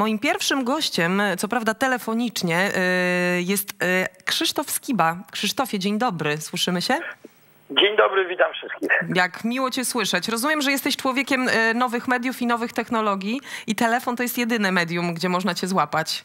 Moim pierwszym gościem, co prawda telefonicznie, jest Krzysztof Skiba. Krzysztofie, dzień dobry, słyszymy się? Dzień dobry, witam wszystkich. Jak miło cię słyszeć. Rozumiem, że jesteś człowiekiem nowych mediów i nowych technologii i telefon to jest jedyne medium, gdzie można cię złapać.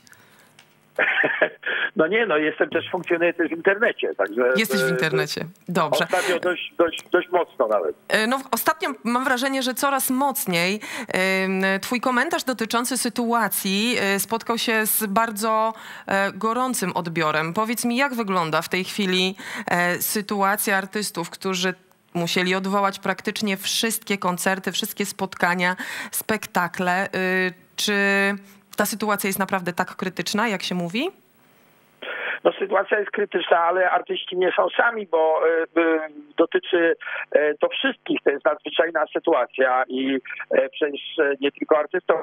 No nie, no jestem też, funkcjonuję też w internecie. Także jesteś w internecie, dobrze. Ostatnio dość mocno nawet. No ostatnio mam wrażenie, że coraz mocniej. Twój komentarz dotyczący sytuacji spotkał się z bardzo gorącym odbiorem. Powiedz mi, jak wygląda w tej chwili sytuacja artystów, którzy musieli odwołać praktycznie wszystkie koncerty, wszystkie spotkania, spektakle. Czy ta sytuacja jest naprawdę tak krytyczna, jak się mówi? No sytuacja jest krytyczna, ale artyści nie są sami, bo dotyczy to wszystkich. To jest nadzwyczajna sytuacja i przecież nie tylko artystom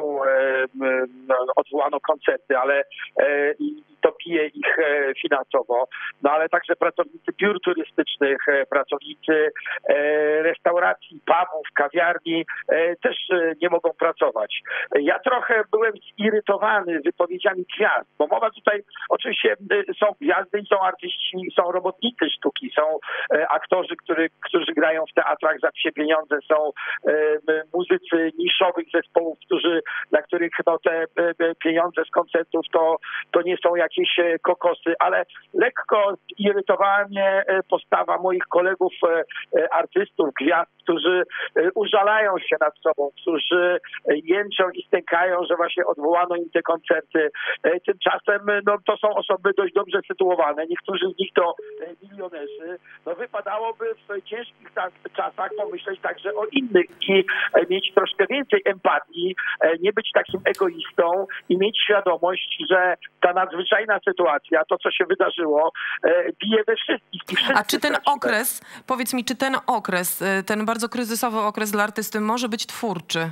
odwołano koncerty, ale i to bije ich finansowo. No ale także pracownicy biur turystycznych, pracownicy restauracji, pubów, kawiarni też nie mogą pracować. Ja trochę byłem zirytowany wypowiedziami gwiazd, bo mowa tutaj oczywiście są gwiazdy i są artyści, są robotnicy sztuki, są aktorzy, którzy grają w teatrach za psie pieniądze, są muzycy niszowych zespołów, dla których no, te pieniądze z koncertów to nie są jakieś kokosy, ale lekko zirytowała mnie postawa moich kolegów artystów, gwiazd, którzy użalają się nad sobą, którzy jęczą i stękają, że właśnie odwołano im te koncerty. Tymczasem no, to są osoby dość dobrze sytuowane, niektórzy z nich to milionerzy. No, wypadałoby w ciężkich czasach pomyśleć także o innych i mieć troszkę więcej empatii, nie być takim egoistą i mieć świadomość, że ta nadzwyczajna sytuacja, to co się wydarzyło, bije we wszystkich. A czy ten okres, powiedz mi, czy ten okres, ten bardzo kryzysowy okres dla artysty może być twórczy?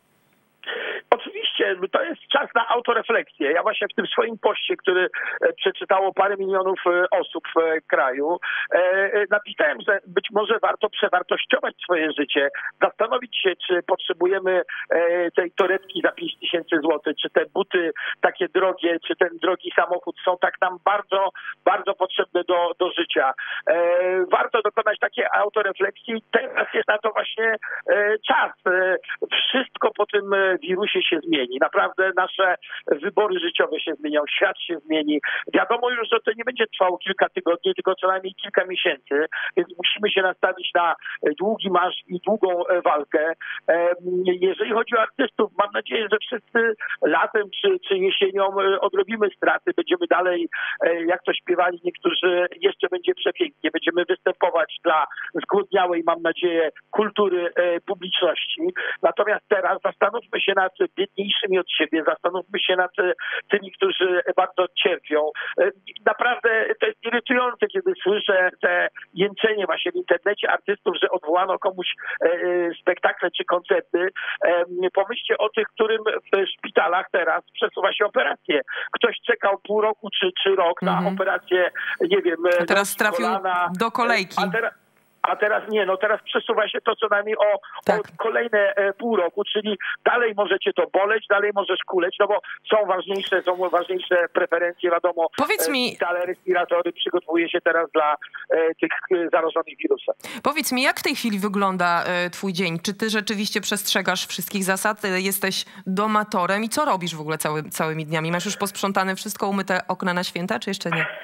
Oczywiście, to jest czas na autorefleksję. Ja właśnie w tym swoim poście, który przeczytało parę milionów osób w kraju, napisałem, że być może warto przewartościować swoje życie, zastanowić się, czy potrzebujemy tej torebki za 5000 złotych, czy te buty takie drogie, czy ten drogi samochód są tak nam bardzo, bardzo potrzebne do życia. Warto dokonać takiej autorefleksji. Teraz jest na to właśnie czas. Wszystko po tym wirusie się zmieni. Naprawdę nasze wybory życiowe się zmienią, świat się zmieni. Wiadomo już, że to nie będzie trwało kilka tygodni, tylko co najmniej kilka miesięcy, więc musimy się nastawić na długi marsz i długą walkę. Jeżeli chodzi o artystów, mam nadzieję, że wszyscy latem czy jesienią odrobimy straty, będziemy dalej, jak to śpiewali niektórzy, jeszcze będzie przepięknie, będziemy występować dla zgłodniałej, mam nadzieję, kultury publiczności. Natomiast teraz zastanówmy się nad biedniejszymi od siebie, zastanówmy się nad tymi, którzy bardzo cierpią. Naprawdę to jest irytujące, kiedy słyszę te jęczenie właśnie w internecie artystów, że odwołano komuś spektakle czy koncerty. Pomyślcie o tych, którym w szpitalach teraz przesuwa się operacje. Ktoś czekał pół roku czy rok na operację, nie wiem, a teraz trafił do kolejki. A teraz nie, no teraz przesuwa się to co najmniej o kolejne pół roku, czyli dalej możecie to boleć, dalej możesz kuleć, no bo są ważniejsze preferencje, wiadomo. Powiedz mi, szpitale, respiratory przygotowuje się teraz dla tych zarażonych wirusem. Powiedz mi, jak w tej chwili wygląda twój dzień? Czy ty rzeczywiście przestrzegasz wszystkich zasad? Jesteś domatorem i co robisz w ogóle całymi dniami? Masz już posprzątane wszystko, umyte okna na święta, czy jeszcze nie?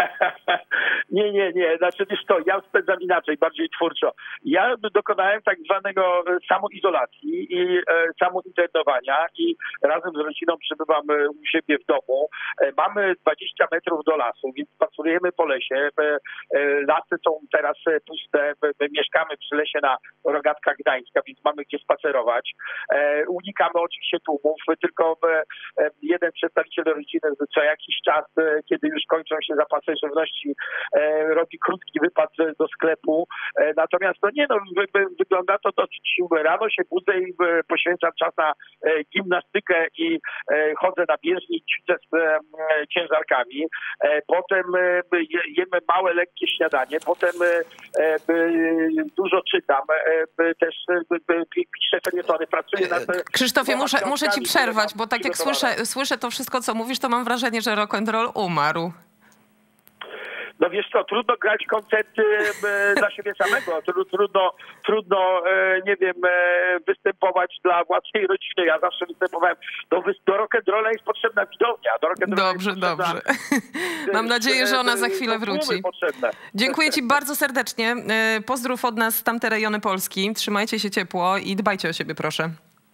Nie. Znaczy, wiesz to, ja spędzam inaczej, bardziej twórczo. Ja dokonałem tak zwanego samoizolacji i samointernowania i razem z rodziną przebywam u siebie w domu. Mamy 20 metrów do lasu, więc spacerujemy po lesie. Lasy są teraz puste. My mieszkamy przy lesie na Rogatkach Gdańska, więc mamy gdzie spacerować. Unikamy oczywiście tłumów, tylko jeden przedstawiciel rodziny co jakiś czas, kiedy już kończą się zapasy żywności, robi krótki wypad do sklepu. Natomiast wygląda to dosyć. Rano się budzę i poświęcam czas na gimnastykę i chodzę na bieżni, ćwiczę z ciężarkami. Potem jemy małe, lekkie śniadanie. Potem dużo czytam. Też piszę felietony, pracuję nad... Krzysztofie, muszę ci przerwać, bo tak jak słyszę to wszystko, co mówisz, to mam wrażenie, że rock and roll umarł. No wiesz co, trudno grać koncerty dla siebie samego, trudno nie wiem, występować dla własnej rodziny. Ja zawsze występowałem, do rock'n'rolla jest potrzebna widownia. Dobrze. Mam nadzieję, że ona za chwilę wróci. Dziękuję ci bardzo serdecznie. Pozdrów od nas tamte rejony Polski. Trzymajcie się ciepło i dbajcie o siebie, proszę.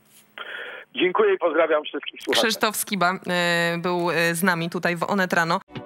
Dziękuję i pozdrawiam wszystkich słuchaczy. Krzysztof Skiba był z nami tutaj w Onet Rano.